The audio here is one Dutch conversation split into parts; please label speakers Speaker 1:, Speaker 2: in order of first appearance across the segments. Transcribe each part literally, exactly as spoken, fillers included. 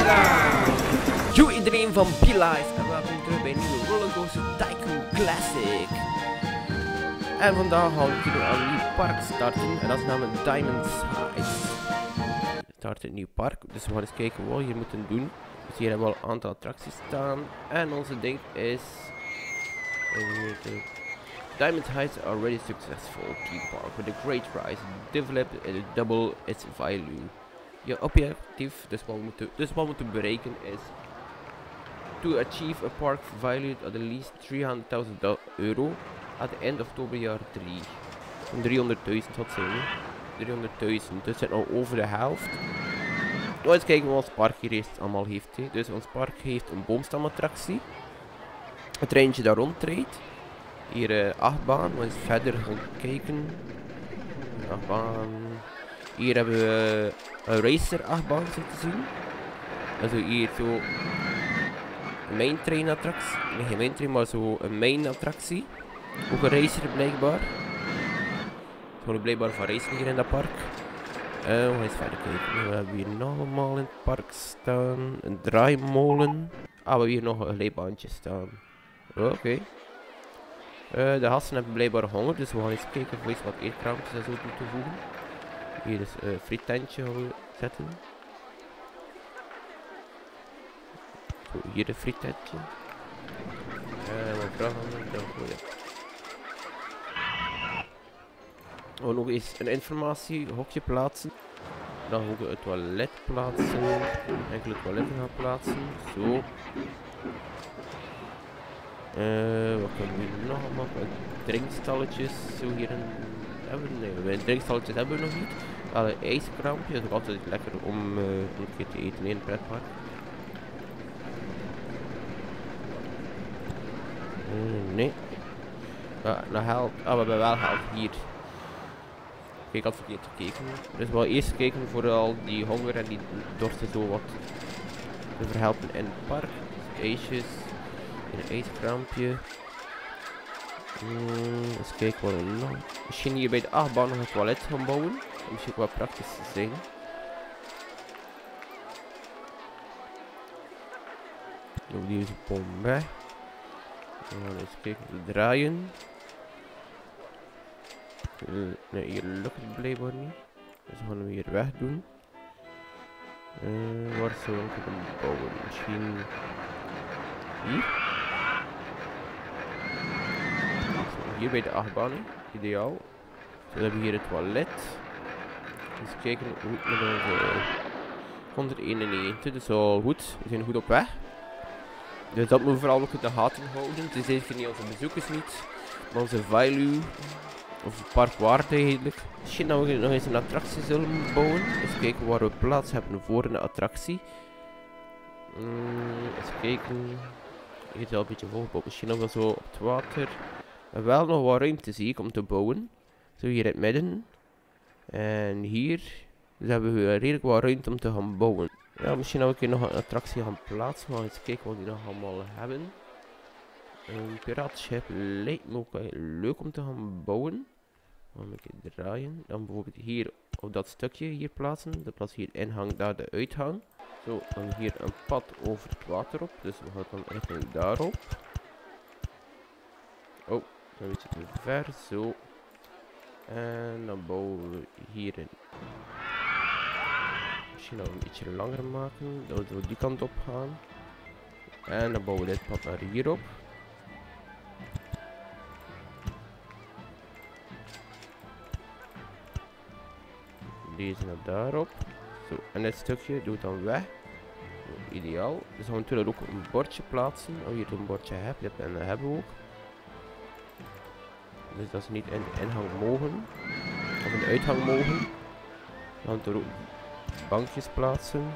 Speaker 1: Yo iedereen van Be-Life en welkom terug bij een nieuwe Rollercoaster Tycoon Classic. En vandaag gaan we hier aan een nieuw park starten en dat is namelijk Diamond Heights. We starten een nieuw park, dus we gaan eens kijken wat we hier moeten doen. Dus hier hebben we al een aantal attracties staan en onze ding is... Diamond Heights are already successful theme park with a great rise, developed and double its value. Je objectief, dus wat we moeten, dus wat we moeten bereiken is to achieve a park valued at least driehonderdduizend euro at the end of Oktober jaar drie. Van driehonderdduizend wat zijn we? driehonderdduizend, dus het al over de helft. Nou, eens kijken wat ons park hier eerst allemaal heeft. He. Dus ons park heeft een boomstamattractie. Het treintje daar rondrijdt. Hier uh, achtbaan, we eens verder gaan kijken. Achtbaan. Hier hebben we een racer achtbaan zo te zien. En zo hier zo een main train attractie. Nee, geen main train, maar zo een main attractie. Ook een racer blijkbaar. Gewoon blijkbaar van racing hier in dat park. Uh, we gaan eens verder kijken. We hebben hier nog allemaal in het park staan. Een draaimolen. Ah, we hebben hier nog een glijbaantje staan. Oké. Okay. Uh, de gasten hebben blijkbaar honger, dus we gaan eens kijken of we eens wat eetkraampjes en zo toevoegen. Hier is een uh, friettentje gaan we zetten. Zo, hier een friettentje. En uh, wat vragen we dan? Oh, ja. We gaan nog eens een informatiehokje plaatsen. Dan gaan we het toilet plaatsen. Enkele toiletten gaan plaatsen. Zo. Uh, wat kunnen we hier nog allemaal? Drinkstalletjes. Zo hier een... Hebben we, nee, drinkstalletjes hebben we nog niet. Wel een ijskraampje. Dat is ook altijd lekker om uh, een keer te eten in het pretpark. Uh, nee. Uh, nou geld. Ah, we hebben wel geld hier. Kijk, ik had verkeerd gekeken. Dus we gaan eerst kijken voor al die honger en die dorst en zo wat te verhelpen in het park. Dus ijsjes. Een ijskraampje. Hmm, eens kijken wat er nog. Misschien hier bij de achtbaan nog een toilet gaan bouwen. Dat misschien ook wel praktisch te zijn. Doe deze bom weg. En eens kijken, draaien. Uh, nee, hier lukt het blijkbaar niet. Dus gaan we hier weg doen. Uh, waar zou ik kunnen bouwen? Misschien hier? Hier bij de achtbanen, ideaal. Dus we hebben hier het toilet. Eens kijken hoe het met onze honderdeenennegentig, dus al goed. We zijn goed op weg. Dus dat moeten we vooral ook in de gaten houden. Het is zeker niet onze bezoekers niet, maar onze value. Of parkwaarde eigenlijk. Misschien dat we nog eens een attractie zullen bouwen. Eens kijken waar we plaats hebben voor een attractie. Mm, eens kijken. Hier is al een beetje volgebouwd. Misschien nog wel zo op het water. En wel nog wat ruimte zie ik om te bouwen. Zo hier in het midden. En hier. Dus hebben we redelijk wat ruimte om te gaan bouwen. Ja, misschien dat we een keer nog een attractie gaan plaatsen. Maar eens kijken wat die nog allemaal hebben. Een piratenschip lijkt me ook leuk om te gaan bouwen. Dan een keer draaien. Dan bijvoorbeeld hier op dat stukje hier plaatsen. De plaats hier ingang, daar de uitgang. Zo, dan hier een pad over het water op. Dus we gaan dan richting daarop. Oh, een beetje te ver. Zo. En dan bouwen we hierin. Misschien nog een beetje langer maken. Dat we die kant op gaan. En dan bouwen we dit pad naar hierop. Deze naar daarop. Zo, en dit stukje doe het dan weg. Zo, ideaal. Dus gaan we natuurlijk ook een bordje plaatsen. Als je hier een bordje hebt, en dat hebben we ook. Dus dat ze niet in de ingang mogen. Of in de uitgang mogen. Dan gaan we er ook bankjes plaatsen.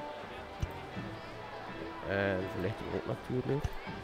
Speaker 1: En verlichting ook natuurlijk.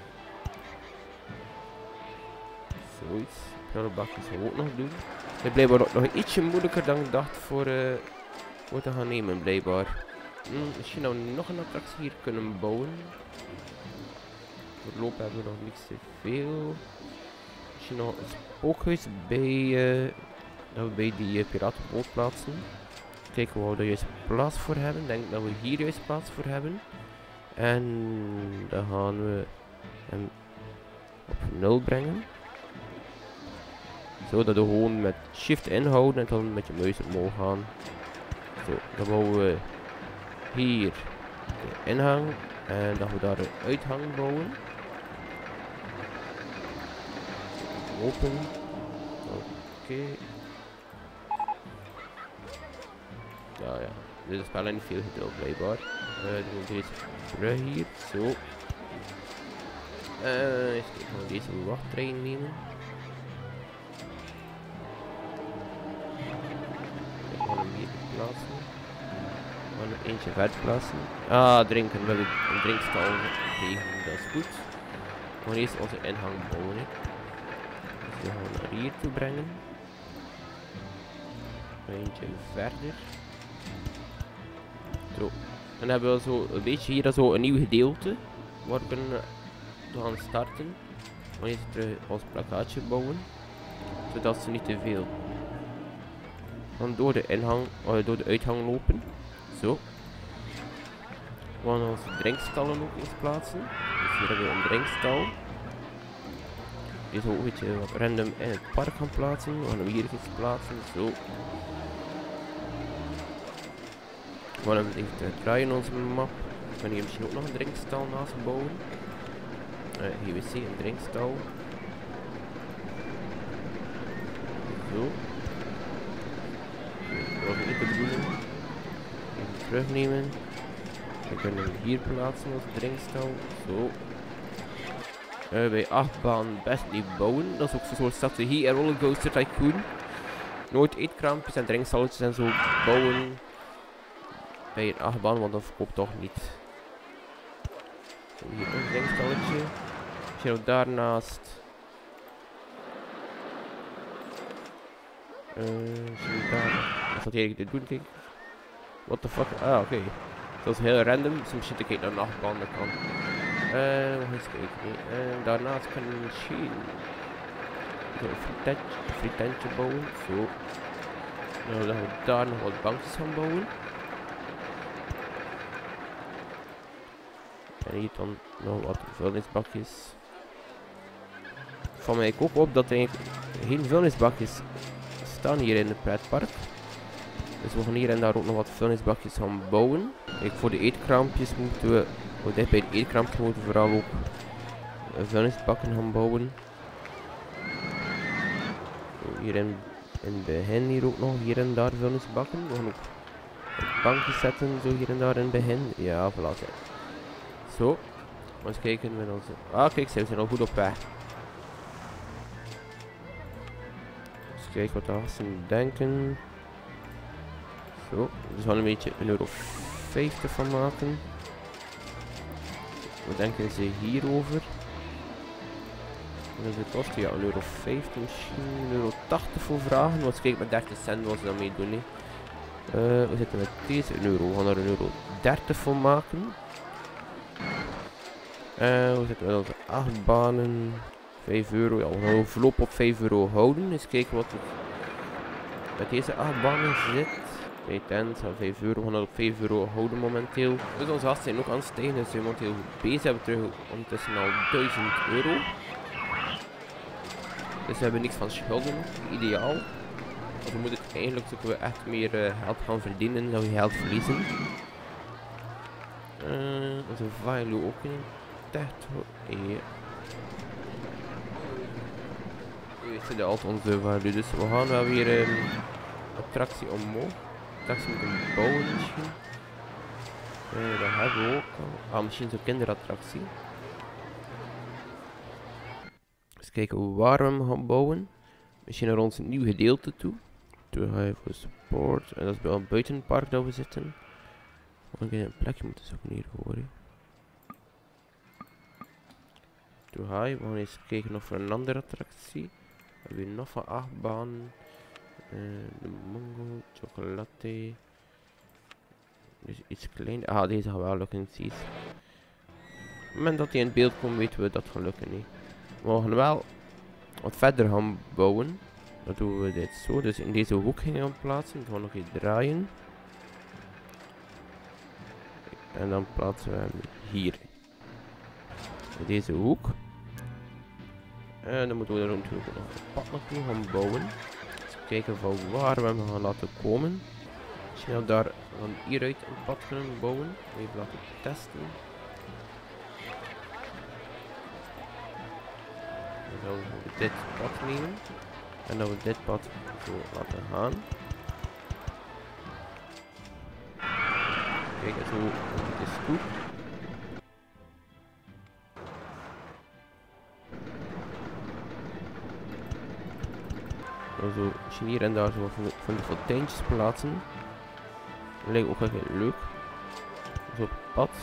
Speaker 1: Zoiets. Prullenbakjes gaan we ook nog doen. Het is blijkbaar ook nog ietsje moeilijker dan ik dacht voor... Uh, Voor te gaan nemen blijkbaar. Hmm, misschien nou nog een attractie hier kunnen bouwen. Voorlopig hebben we nog niks te veel. Misschien nog een spookhuis bij, uh, dat we bij die uh, piratenboot plaatsen. Kijken waar we er juist plaats voor hebben. Ik denk dat we hier juist plaats voor hebben. En dan gaan we hem op nul brengen. Zodat we gewoon met shift inhouden en dan met je muis omhoog gaan. Zo, dan bouwen we hier de inhang en dan gaan we daar de uithang bouwen. Open. Oké. Okay. Ja, ja. Dit is wel niet veel gedeeld blijkbaar. Uh, dan doen we deze terug hier. Zo. Uh, eens kijken, gaan we deze wachttrein nemen. Ik ga hem hier plaatsen. We gaan er eentje verder plaatsen. Ah, drinken. We hebben een drinkstal gekregen. Dat is goed. We gaan eerst onze ingang bouwen. Hè. Dus we gaan naar hier toe brengen. Eentje verder. Zo. Dan hebben we zo een beetje hier zo een nieuw gedeelte waar we kunnen gaan starten. We gaan eerst terug ons plakkaatje bouwen, zodat ze niet te veel gaan door de inhang, uh, door de uithang lopen. Zo. We gaan onze drinkstallen ook eens plaatsen. Dus hier hebben we een drinkstal. Deze ook een beetje wat random in het park gaan plaatsen. We gaan hem hier eens plaatsen. Zo. We gaan hem even draaien in onze map. We gaan hier misschien ook nog een drinkstal naast bouwen. Uh, G W C, een drinkstal. Zo. Dat was niet de bedoeling. Even terugnemen. We kunnen hem hier plaatsen als drinkstal. Zo. Uh, bij achtbaan best niet bouwen. Dat is ook zo'n soort strategie en Rollercoaster Tycoon. Nooit eetkraampjes en drinkstalletjes en zo bouwen bij een achtbaan, want dat verkoopt toch niet. Zo, hier een drinkstalletje. Misschien ook daarnaast. Uh, misschien daar. Wat gaat hij dit doen? Kijk. What the fuck? Ah, oké. Okay. Dat is heel random. Soms zit ik naar een achtbaan, dat kan. Uh, we gaan eens kijken. Uh, daarnaast kan je misschien een frietentje, een frietentje bouwen. Zo. Nou, dan gaan we daar nog wat bankjes gaan bouwen. En hier dan nog wat vuilnisbakjes. Van mij ook op dat er geen vuilnisbakjes staan hier in het pretpark. Dus we gaan hier en daar ook nog wat vuilnisbakjes gaan bouwen. Kijk, voor de eetkraampjes moeten we, oh, dicht bij de eetkraampjes moeten we vooral ook vuilnisbakken gaan bouwen. Zo, hier in, in het begin hier ook nog hier en daar vuilnisbakken. We gaan ook bankjes zetten, zo hier en daar in het begin. Ja, voilà. Zo, eens kijken met onze... Ah, kijk, ze zijn al goed op weg. Eens kijken wat de gasten denken. Zo, dus we gaan een beetje een euro vijftig van maken. Wat denken ze hierover? Dat is het kosten, ja, een euro vijftig misschien, een euro tachtig voor vragen. Want kijk, met dertig cent wat ze daarmee doen. Uh, we zitten met deze een euro, we gaan er een euro dertig voor maken. Uh, we zitten met onze acht banen, vijf euro, ja, we gaan voorlopig op vijf euro houden. Eens kijken wat er met deze acht banen zit. Bij tent, vijf euro, we gaan dat op vijf euro houden momenteel. Dus onze gasten zijn ook aan het stijgen, dus we zijn momenteel goed bezig. We hebben terug ondertussen al duizend euro. Dus we hebben niks van schulden, ideaal. Dus we moeten eigenlijk zoeken we echt meer uh, geld gaan verdienen dan we geld verliezen. Uh, onze value ook in echt. Ja. Hier zit altijd onze value, dus we gaan wel weer een attractie omhoog. Attractie moeten bouwen misschien. Uh, dat hebben we ook al. Ah, misschien zo'n kinderattractie. Eens kijken waar we hem gaan bouwen. Misschien naar ons nieuw gedeelte toe. Toe ga je voor support. En dat is bij een buitenpark dat we zitten. We gaan een plekje moeten zoeken hier hoor. Toe ga je. We gaan eens kijken nog voor een andere attractie. We hebben hier nog van acht banen. Uh, de mango, chocolate. Dus iets klein. Ah, deze gaan wel lukken, zie je. Op het moment dat die in beeld komt, weten we dat gaat lukken. Nee. We gaan wel wat verder gaan bouwen. Dan doen we dit zo. Dus in deze hoek gingen we plaatsen. We gaan nog eens draaien. En dan plaatsen we hem hier. In deze hoek. En dan moeten we er natuurlijk nog een pad naartoe gaan bouwen. Dus kijken van waar we hem gaan laten komen. Misschien dat we daar van hieruit een pad kunnen bouwen. Even laten testen. Dan gaan we dit pad nemen. En dan we dit pad zo laten gaan. Kijk, zo dit is goed. Zo, als je hier en daar zo van de, van de fonteintjes plaatsen. Dat lijkt ook echt leuk. Zo op het pad.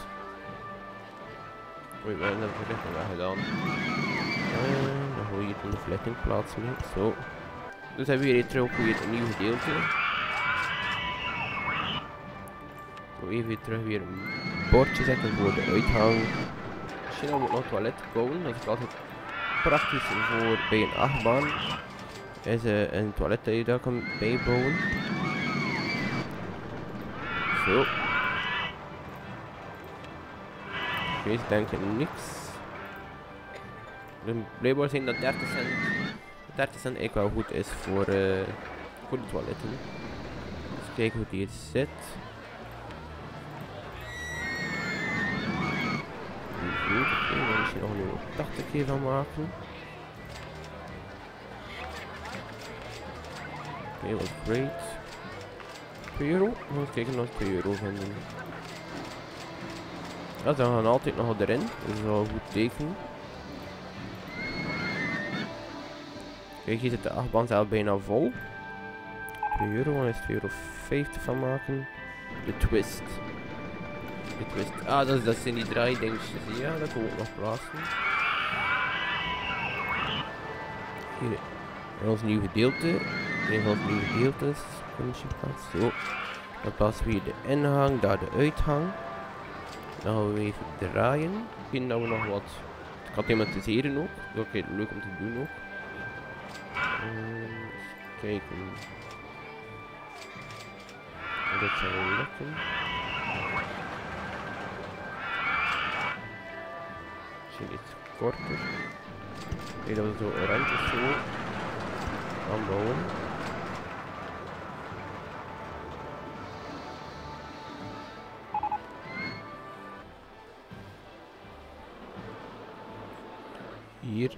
Speaker 1: Oei, we hebben de verlichting weggedaan. En dan gaan we hier de verlichting plaatsen. Zo. Dus hebben we hier terug weer een nieuw gedeelte. Zo even terug weer een bordje zetten voor de uitgang. Als je nou nog toilet bouwen, dat is altijd praktisch voor bij een achtbaan. Is uh, een toilet dat je daar kan bijbouwen. Zo. Deze denken niks. De blijkbaar zijn dat dertig cent. dertig cent eigenlijk wel goed is voor, uh, voor de toiletten. Dus kijken hoe die hier zit. Goed, oké, okay, dan misschien nog een tachtig keer van maken. Oké, okay, wat great. twee euro? We gaan kijken of we twee euro vinden. Ja, ze gaan altijd nog erin. Dat is wel een goed teken. Kijk, hier zit de achtbaan zelf bijna vol. twee euro, dan is twee euro vijftig van maken. De twist. De twist. Ah, dat, dat zijn die draaidingetjes. Ja, dat kan ook nog plaatsen. Hier. En ons nieuw gedeelte. Een van onze nieuwe gedeeltes. Zo. Dan plaatsen we hier de ingang, daar de uitgang. Dan gaan we even draaien. Misschien dat we nog wat thematiseren ook. Dat is leuk om te doen ook. Um, kijken. En dit zou wel lukken. Misschien iets korter. Kijk dat we zo oranje zo gaan bouwen. Hier.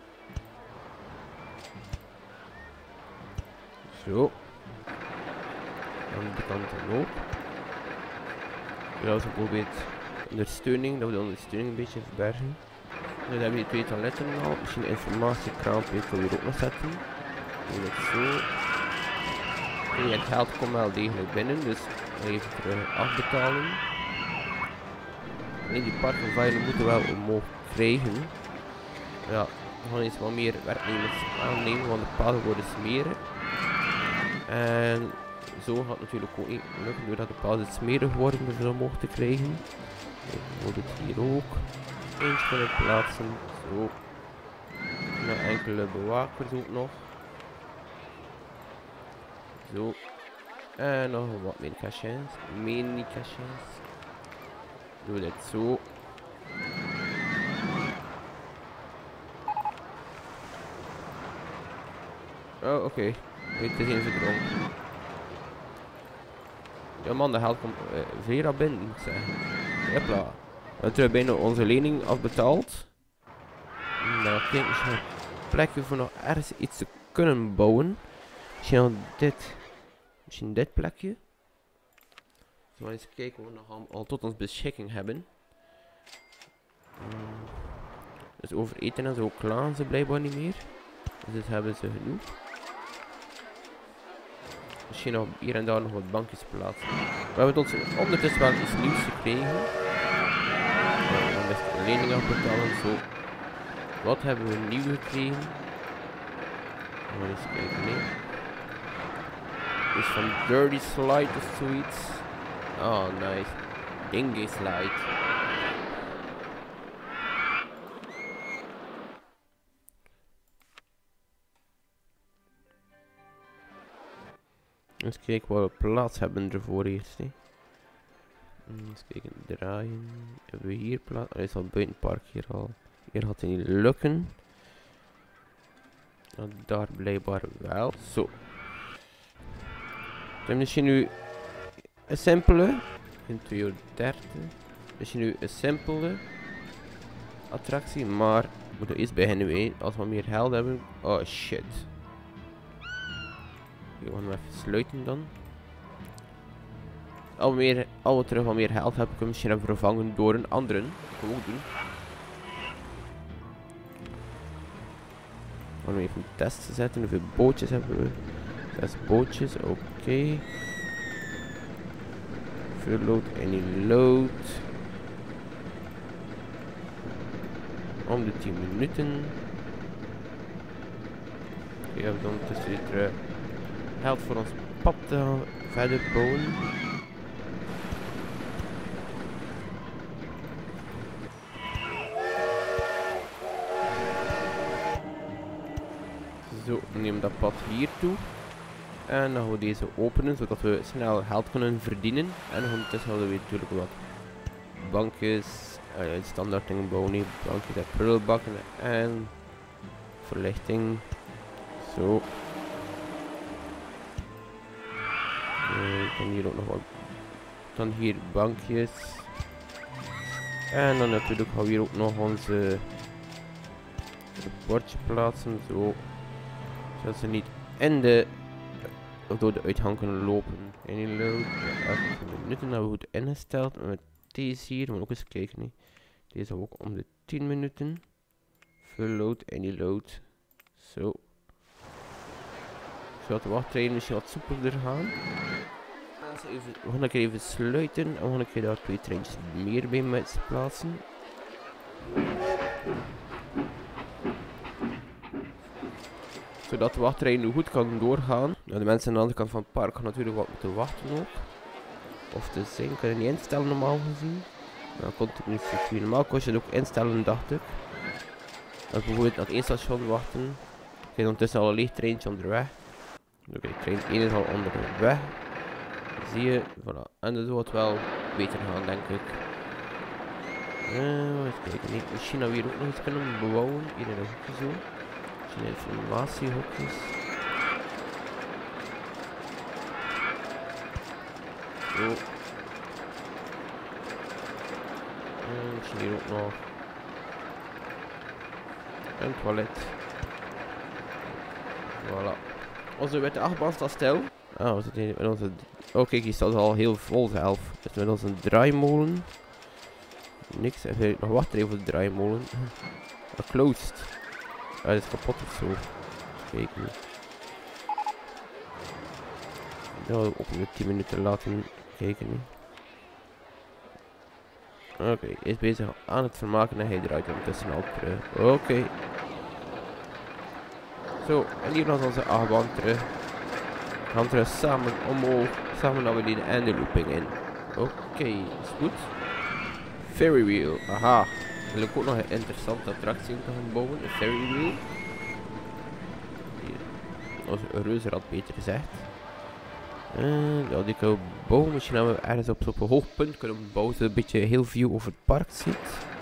Speaker 1: Zo. Aan de kant dan ook. Ja, zo probeert ondersteuning, dat we de ondersteuning een beetje verbergen. Dan hebben we hier twee toiletten al. Misschien een informatiekraampje kunnen we hier ook nog zetten. Doe het zo. En het geld komt wel degelijk binnen, dus even terug afbetalen. Alleen die parkenveilen moeten wel omhoog krijgen. Ja, we gaan eens wat meer werknemers aannemen, want de paden worden smeren. En zo gaat het natuurlijk ook niet lukken, doordat de paden smerig worden om ze omhoog te krijgen. Bijvoorbeeld hier ook. Eentje kunnen plaatsen, zo. Nog enkele bewakers ook nog. Zo. En nog wat meer cachets. Mini cachets. Doe dit zo. Oh, oké. Okay. Het is even verdronken. Ja man, de geld komt uh, Vera binnen, moet ik zeggen. Hopla. We hebben terug bijna onze lening afbetaald. Nou, kijk, misschien een plekje voor nog ergens iets te kunnen bouwen. Misschien al dit. Misschien dit plekje. Zullen we eens kijken wat we nog al, al tot ons beschikking hebben. Um, dus over eten en zo klagen ze blijkbaar niet meer. Dus dit hebben ze genoeg. Misschien nog hier en daar nog wat bankjes plaatsen. We hebben tot ondertussen wel iets nieuws gekregen. Ja, dan is de lening afbetalen. Zo. Wat hebben we nieuw gekregen? We gaan eens kijken. Nee. Is van Dirty Slide of zoiets. Oh, nice. Dingy Slide. Eens kijken wat we plaats hebben ervoor eerst. He. Mm, eens kijken, draaien. Hebben we hier plaats? Hij is al buiten het park hier al. Hier gaat het niet lukken. Nou, daar blijkbaar wel. Zo. Dan is je nu een simpele. In twee uur dertig. Is je nu een simpele attractie. Maar we moeten eerst beginnen mee. Als we meer geld hebben. Oh shit. Ik ga hem even sluiten dan. Al we, meer, al we terug wat meer geld hebben, kunnen we misschien even vervangen door een andere. Gewoon doen. We gaan even testen zetten. Hoeveel bootjes hebben we? Zes bootjes, oké. Okay. Full load, any load. Om de tien minuten. We hebben dan tussen weer terug geld voor ons pad te gaan verder bouwen. Zo, neem dat pad hier toe. En dan gaan we deze openen, zodat we snel geld kunnen verdienen. En ondertussen hadden we natuurlijk wat bankjes, uh, standaard dingen bouwen, nee, bankjes en prullenbakken en verlichting. Zo. Uh, dan hier ook nog wat. Dan hier bankjes. En dan natuurlijk gaan we hier ook nog onze bordje plaatsen, zo. Zodat ze niet in de of door de uitgang kunnen lopen. Any load. achttien minuten hebben we goed ingesteld. Met deze hier, maar ook eens kijken. Nee. Deze ook om de tien minuten. Full load, any load. Zo. Zodat de wachttrein misschien wat soepeler gaan. Even, we gaan een keer even sluiten. En we gaan een keer daar twee treintjes meer bij met plaatsen. Zodat de wachtrij nu goed kan doorgaan. Nou, de mensen aan de andere kant van het park gaan natuurlijk wat moeten wachten ook. Of te zijn, kan je niet instellen normaal gezien. Dan komt het nu circuit. Normaal kon je het ook instellen, dacht ik. Als bijvoorbeeld naar het één station wachten. Kijk, ondertussen al een leeg treintje onderweg. Oké, okay, trein één is al onderweg. Zie je, voilà. En dat wordt wel beter gaan, denk ik. Uh, even kijken, nee, misschien dat we hier ook nog iets kunnen bebouwen. Hier in een hoekje zo. Informatiehokjes. Zo. En misschien hier ook nog een toilet. Voilà. Onze witte achtbaan staat stil. Ah, we zitten hier met onze... Oh kijk, hier staat al heel vol zelf. Dus met onze draaimolen. Niks, even nog wachten even voor de draaimolen. Ah, closed. Ah, dit is kapot of zo. Kijk nu. Nou, op de tien minuten laten kijken nu. Oké, okay, is bezig aan het vermaken en hij draait ondertussen al terug. Oké. Okay. Zo, en hier nog onze achtbaan terug. We gaan terug samen omhoog, samen naar beneden en de looping in. Oké, okay, is goed. Ferry wheel, aha. Wil ik ook nog een interessante attractie te gaan bouwen, een ferry wheel. Hier, onze reuzenrad beter gezegd. En ja, die kunnen we bouwen, misschien hebben we ergens op zo'n hoog punt kunnen bouwen, zodat een beetje heel view over het park ziet.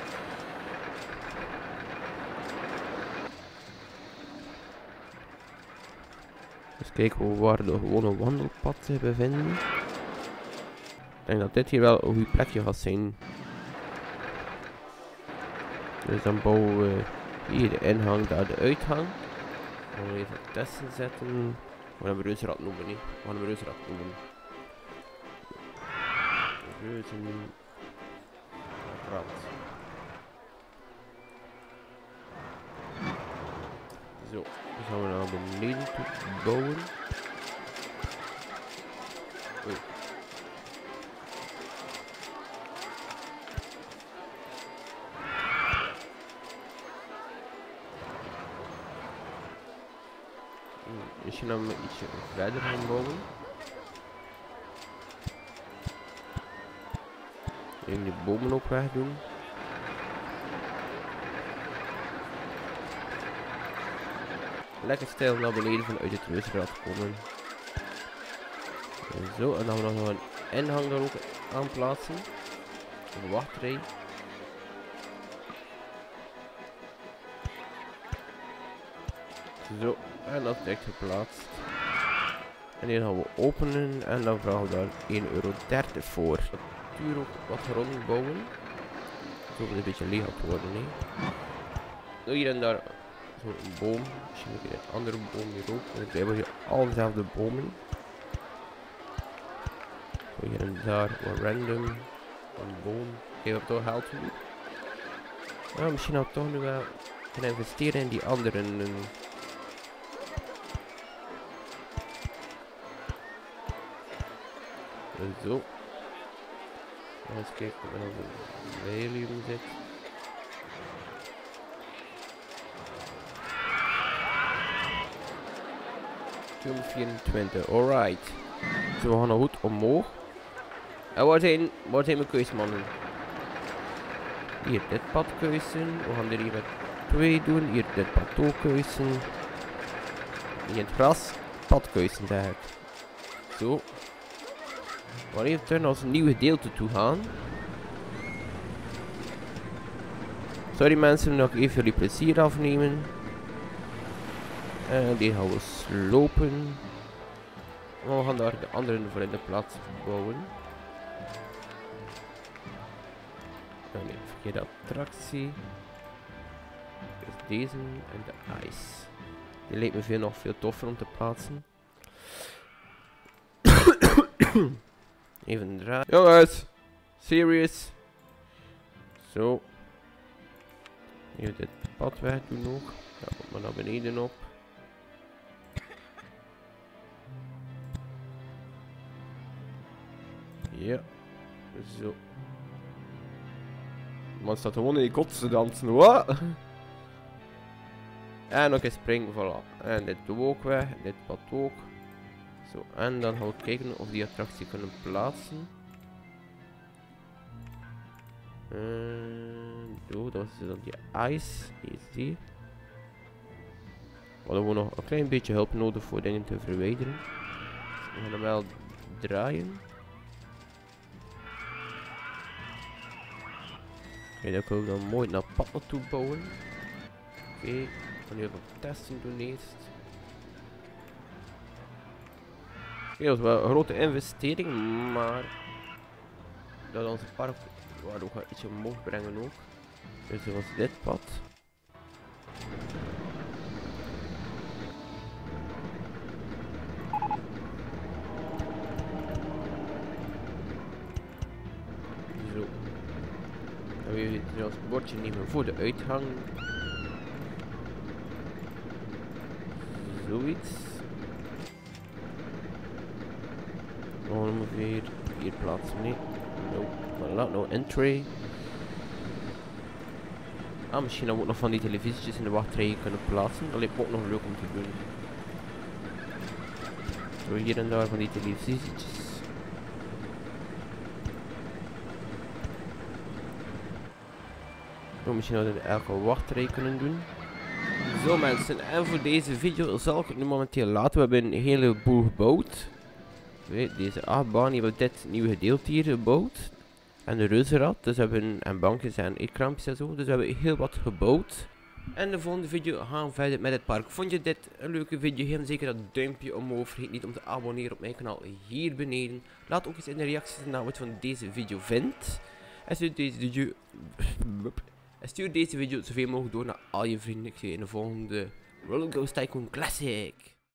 Speaker 1: Dus kijken we waar de gewone wandelpad zich bevinden. Ik denk dat dit hier wel een goed plekje gaat zijn. Dus dan bouwen we hier de ingang, daar de uitgang. Dan gaan we even testen zetten. We gaan hem reuzenrad noemen, niet? We gaan hem reuzenrad noemen. Reuzenrad. Zo, dan gaan we naar beneden toe bouwen. Oei. Misschien dan ietsje verder gaan bouwen. Even die bomen ook weg doen. Lekker stijl naar beneden vanuit het reuzenrad komen. En zo, en dan gaan we nog een ingang daar ook aanplaatsen. Een wachtrij. Zo, en dat is direct geplaatst. En die gaan we openen en dan vragen we daar één euro dertig voor. Natuurlijk ook wat grond bouwen. Zo het een beetje leeg gaat worden. Hè. Nou, hier en daar zo'n boom. Misschien een keer een andere boom hier ook. Want we hebben hier al dezelfde bomen. Zo hier en daar wat random. Een boom. Geef er toch geld toe. Ja, misschien had ik toch nu wel kunnen investeren in die anderen. Zo. Eens kijken of er een value zit. tweehonderdvierentwintig, alright. Zo, we gaan nog goed omhoog. En waar zijn, waar zijn mijn keusmannen? Hier dit pad keuzen. We gaan er hier met twee doen. Hier dit pad ook keuzen. Hier in het gras. Pad keuzen zeg ik. Zo. We gaan even terug naar ons nieuw gedeelte toe gaan. Sorry mensen, dat ik even jullie plezier afnemen. En die gaan we slopen. En we gaan daar de anderen voor in de plaats bouwen. Oh nee, verkeerde attractie. Dus deze en de ice. Die lijkt me veel nog veel toffer om te plaatsen. Even draaien. Jongens! Serious! Zo. Even dit pad weg doen ook. Ja, kom maar naar beneden op. Ja. Zo. Man staat gewoon in die kots te dansen. Wat? En nog eens springen, voilà. En dit doen we ook weg. Dit pad ook. Zo, en dan gaan we kijken of die attractie kunnen plaatsen. En zo, dat is dan die ice. Die is die. We hadden nog een klein beetje hulp nodig voor dingen te verwijderen. Dus we gaan hem wel draaien. Kijk, dat kunnen we dan mooi naar het pad naartoe bouwen. Oké, okay, we gaan nu even testen doen eerst. Oké, dat is wel een grote investering, maar dat onze park waar ook wel ietsje omhoog brengen ook. Dus dat was dit pad. Zo. Dan wil je ons bordje nemen voor de uitgang. Zoiets. Ongeveer vier plaatsen, nee. No, voilà, no entry. Ah, misschien dan ook nog van die televisietjes in de wachtrij kunnen plaatsen. Dat lijkt me ook nog leuk om te doen. Zo hier en daar van die televisietjes. Zo, misschien dat we elke wachtrij kunnen doen. Zo mensen, en voor deze video zal ik het nu momenteel laten. We hebben een heleboel gebouwd. Deze achtbaan, hier hebben we dit nieuwe gedeelte hier gebouwd. En de reuzenrad, dus we hebben en bankjes en eetkrampjes en zo. Dus we hebben heel wat gebouwd. En de volgende video gaan we verder met het park. Vond je dit een leuke video? Geef zeker dat duimpje omhoog. Vergeet niet om te abonneren op mijn kanaal hier beneden. Laat ook eens in de reacties naar wat je van deze video vindt. En stuur deze video, en stuur deze video zoveel mogelijk door naar al je vrienden. Ik zie je in de volgende Rollercoaster Tycoon Classic.